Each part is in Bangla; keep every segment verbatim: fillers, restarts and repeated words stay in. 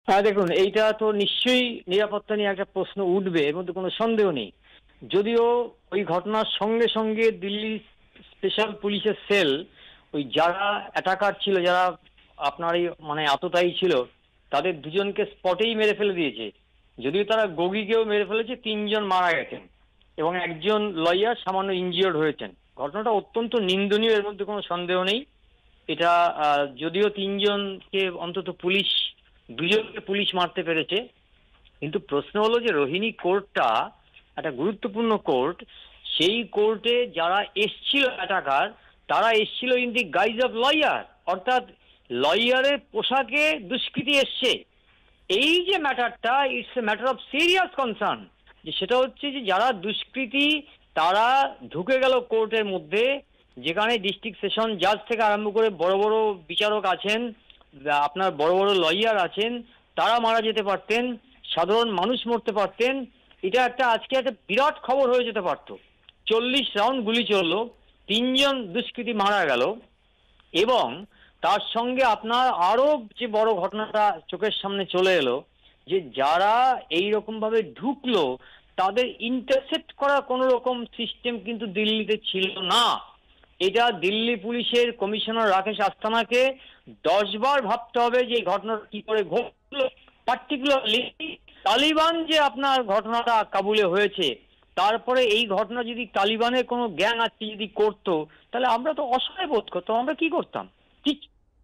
হ্যাঁ দেখুন, এইটা তো নিশ্চয়ই নিরাপত্তা নিয়ে একটা প্রশ্ন উঠবে, এর মধ্যে কোনো সন্দেহ নেই। যদিও ওই ঘটনার সঙ্গে সঙ্গে দিল্লি স্পেশাল পুলিশের সেল ওই যারা অ্যাটাকার ছিল, যারা আপনার এই মানে আততায়ী ছিল, তাদের দুজনকে স্পটেই মেরে ফেলে দিয়েছে। যদিও তারা গগিকেও মেরে ফেলেছে, তিনজন মারা গেছেন এবং একজন লয়ার সামান্য ইনজিওর্ড হয়েছেন। ঘটনাটা অত্যন্ত নিন্দনীয়, এর মধ্যে কোনো সন্দেহ নেই। এটা যদিও তিনজনকে অন্তত পুলিশ, দুজনকে পুলিশ মারতে পেরেছে, কিন্তু প্রশ্ন হলো যে রোহিণী কোর্টটা একটা গুরুত্বপূর্ণ কোর্ট। সেই কোর্টে যারা এসছিল অ্যাটাকার, তারা এসছিল in the guise of lawyer, অর্থাৎ লয়ারের পোশাকে দুষ্কৃতী এসছে। এই যে ম্যাটারটা, it's a matter of serious concern, যে সেটা হচ্ছে যে যারা দুষ্কৃতী তারা ঢুকে গেল কোর্টের মধ্যে, যেখানে ডিস্ট্রিক্ট সেশন জাজ থেকে আরম্ভ করে বড় বড় বিচারক আছেন, আপনার বড় বড় লয়ার আছেন, তারা মারা যেতে পারতেন, সাধারণ মানুষ মরতে পারতেন। এটা একটা আজকে একটা বিরাট খবর হয়ে যেতে পারতো। চল্লিশ রাউন্ড গুলি চললো, তিনজন দুষ্কৃতী মারা গেল, এবং তার সঙ্গে আপনার আরো যে বড় ঘটনাটা চোখের সামনে চলে এলো, যে যারা এই রকম ভাবে ঢুকলো তাদের ইন্টারসেপ্ট করার কোন রকম সিস্টেম কিন্তু দিল্লিতে ছিল না। এটা দিল্লি পুলিশের কমিশনার রাকেশ আস্থানাকে দশ বার ভাবতে হবে যে এই ঘটনাটা কি করে ঘটলো। পার্টিকুলারলি তালিবান যে আপনার ঘটনাটা কাবুলে হয়েছে, তারপরে এই ঘটনা যদি তালিবানের কোনো গ্যাং আছে যদি করতো, তাহলে আমরা তো অসহায় বোধ করতাম, আমরা কি করতাম? ঠিক।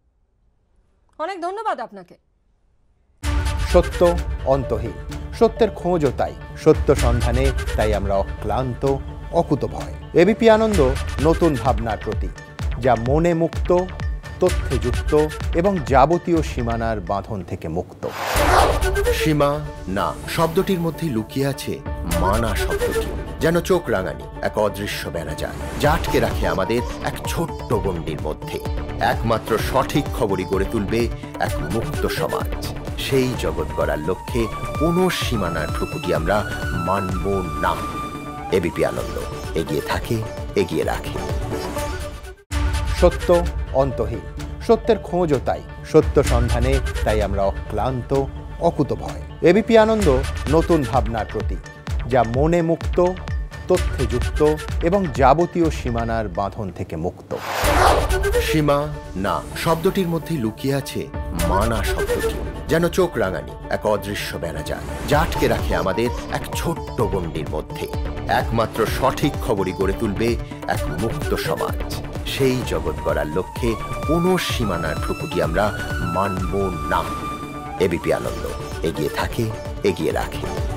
অনেক ধন্যবাদ আপনাকে। সত্য অন্তহীন, সত্যের খোঁজও তাই, সত্য সন্ধানে তাই আমরা অক্লান্ত, অকুতভয়। এবিপি আনন্দ নতুন ভাবনার প্রতীক, যা মনে মুক্ত, তথ্যে যুক্ত এবং যাবতীয় সীমানার বাঁধন থেকে মুক্ত। সীমা না শব্দটির মধ্যে লুকিয়ে আছে মানা শব্দটি, যেন চোখ রাঙানি এক অদৃশ্য বেড়াজাল, যা আটকে রাখে আমাদের এক ছোট্ট গণ্ডির মধ্যে। একমাত্র সঠিক খবরই গড়ে তুলবে এক মুক্ত সমাজ। সেই জগৎ গড়ার লক্ষ্যে কোনো সীমানার ঠুকুটি আমরা মানব না। এবিপি আনন্দ এগিয়ে থাকে, এগিয়ে রাখে। সত্য অন্তহীন, সত্যের খোঁজও তাই, সত্য সন্ধানে তাই আমরা অক্লান্ত, অকুতভয়। এবিপি আনন্দ নতুন ভাবনার প্রতীক, যা মনে মুক্ত, তথ্যে যুক্ত এবং যাবতীয় সীমানার বাঁধন থেকে মুক্ত। সীমা না শব্দটির মধ্যে লুকিয়ে আছে মানা শব্দটি, যেন চোখ রাঙানি এক অদৃশ্য বেড়াজাল, যা আটকে রাখে আমাদের এক ছোট্ট গণ্ডির মধ্যে। একমাত্র সঠিক খবরই গড়ে তুলবে এক মুক্ত সমাজ। সেই জগৎ গড়ার লক্ষ্যে কোনো সীমানার ঠুকুটি আমরা মানব না। এবিপি আনন্দ এগিয়ে থাকে, এগিয়ে রাখে।